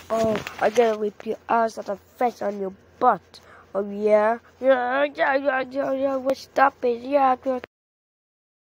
Oh, I gotta whip your ass out of face on your butt. Oh yeah? Yeah, stop it. Yeah,